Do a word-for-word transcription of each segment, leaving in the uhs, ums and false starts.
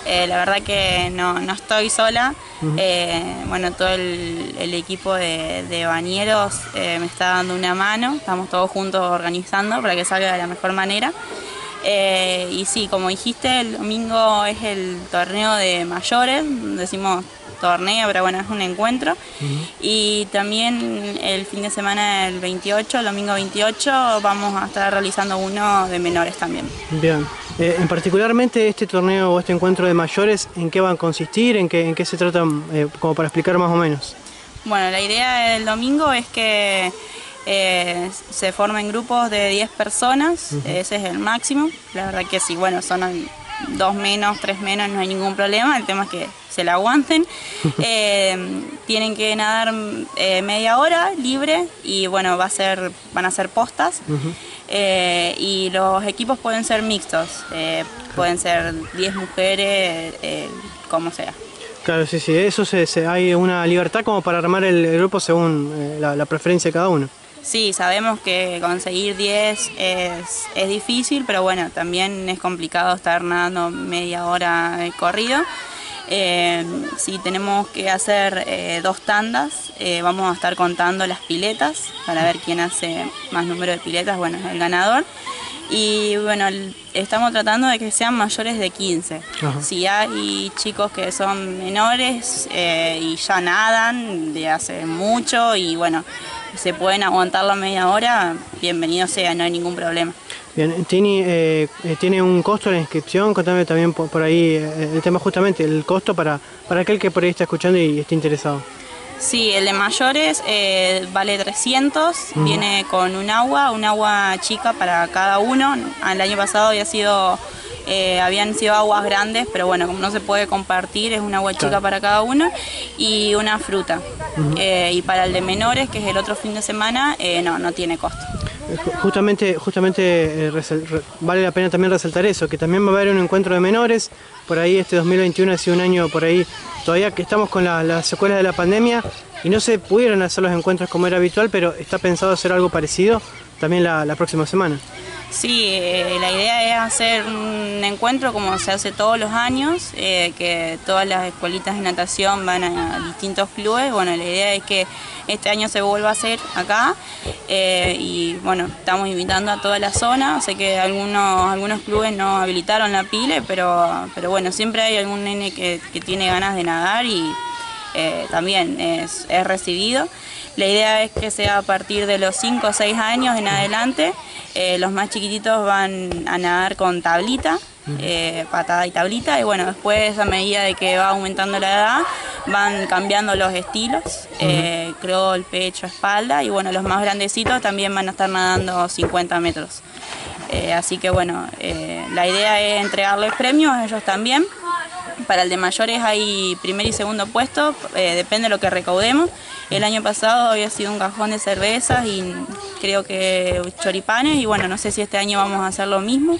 Eh, la verdad que no, no estoy sola. Uh-huh. eh, bueno, todo el, el equipo de, de bañeros eh, me está dando una mano. Estamos todos juntos organizando para que salga de la mejor manera. Eh, y sí, como dijiste, el domingo es el torneo de mayores, decimos torneo, pero bueno, es un encuentro. Uh-huh. Y también el fin de semana del veintiocho, el domingo veintiocho, vamos a estar realizando uno de menores también. Bien. Eh, en particularmente este torneo o este encuentro de mayores, ¿en qué va a consistir? ¿En qué, en qué se trata? Eh, como para explicar más o menos. Bueno, la idea del domingo es que Eh, se formen grupos de diez personas, uh-huh. Ese es el máximo. La verdad que sí, bueno, son dos menos, tres menos, no hay ningún problema, el tema es que se la aguanten. eh, tienen que nadar eh, media hora libre y bueno, va a ser, van a ser postas. Uh-huh. eh, y los equipos pueden ser mixtos, eh, pueden ser diez mujeres, eh, como sea. Claro, sí, sí, eso se, se, hay una libertad como para armar el, el grupo según eh, la, la preferencia de cada uno. Sí, sabemos que conseguir diez es, es difícil, pero bueno, también es complicado estar nadando media hora de corrido. Eh, si tenemos que hacer eh, dos tandas, eh, vamos a estar contando las piletas para ver quién hace más número de piletas, bueno, es el ganador. Y bueno, estamos tratando de que sean mayores de quince. Ajá. Si hay chicos que son menores eh, y ya nadan de hace mucho y bueno, se pueden aguantar la media hora, bienvenido sea, no hay ningún problema. Bien, Tini, eh, ¿tiene un costo la inscripción? Contame también por, por ahí eh, el tema justamente, el costo para, para aquel que por ahí está escuchando y esté interesado. Sí, el de mayores eh, vale trescientos, uh-huh. Viene con un agua, un agua chica para cada uno. El año pasado había sido, eh, habían sido aguas grandes, pero bueno, como no se puede compartir, es un agua chica claro. Para cada uno y una fruta. Uh-huh. eh, y para el de menores, que es el otro fin de semana, eh, no, no tiene costo. Justamente, justamente eh, resel, re, vale la pena también resaltar eso, que también va a haber un encuentro de menores. Por ahí este dos mil veintiuno ha sido un año por ahí, todavía que estamos con la, las secuelas de la pandemia y no se pudieron hacer los encuentros como era habitual, pero está pensado hacer algo parecido también la, la próxima semana. Sí, eh, la idea es hacer un encuentro como se hace todos los años, eh, que todas las escuelitas de natación van a distintos clubes. Bueno, la idea es que este año se vuelva a hacer acá eh, y bueno, estamos invitando a toda la zona. Sé que algunos, algunos clubes no habilitaron la pile, pero, pero bueno, siempre hay algún nene que, que tiene ganas de nadar y eh, también es, es recibido. La idea es que sea a partir de los cinco o seis años en adelante. Eh, los más chiquititos van a nadar con tablita, eh, patada y tablita, y bueno, después a medida de que va aumentando la edad, van cambiando los estilos, eh, crawl, pecho, espalda, y bueno, los más grandecitos también van a estar nadando cincuenta metros. Eh, así que bueno, eh, la idea es entregarles premios a ellos también. Para el de mayores hay primer y segundo puesto, eh, depende de lo que recaudemos. El año pasado había sido un cajón de cervezas y creo que choripanes, y bueno, no sé si este año vamos a hacer lo mismo.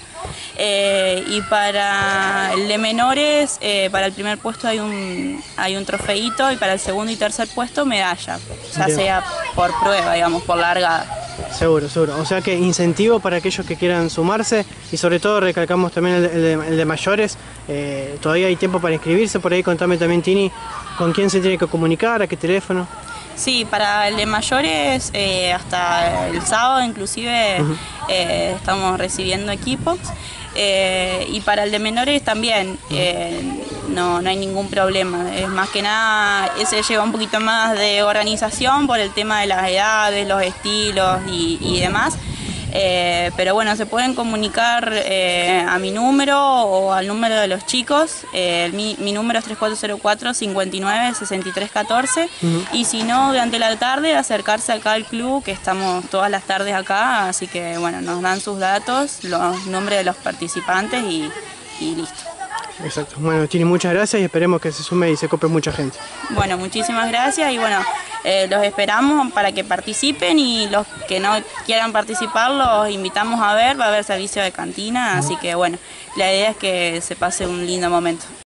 Eh, y para el de menores, eh, para el primer puesto hay un, hay un trofeito y para el segundo y tercer puesto medalla, ya Bien. Sea por prueba, digamos, por largada. Seguro, seguro. O sea que incentivo para aquellos que quieran sumarse y sobre todo recalcamos también el de, el de, el de mayores. Eh, todavía hay tiempo para inscribirse. Por ahí contame también, Tini, con quién se tiene que comunicar, a qué teléfono. Sí, para el de mayores eh, hasta el sábado inclusive uh-huh. eh, estamos recibiendo equipos. Eh, y para el de menores también eh, no, no hay ningún problema, es más que nada, ese lleva un poquito más de organización por el tema de las edades, los estilos y, y demás, eh, pero bueno, se pueden comunicar eh, a mi número o al número de los chicos. eh, mi, mi número es tres cuatro cero cuatro, cinco nueve, seis tres uno cuatro uh-huh. Y si no, durante la tarde acercarse acá al club, que estamos todas las tardes acá, así que bueno, nos dan sus datos, los nombres de los participantes y, y listo. Exacto. Bueno, Tini, muchas gracias y esperemos que se sume y se cope mucha gente. Bueno, muchísimas gracias y bueno, eh, los esperamos para que participen y los que no quieran participar los invitamos a ver, va a haber servicio de cantina, así que bueno, la idea es que se pase un lindo momento.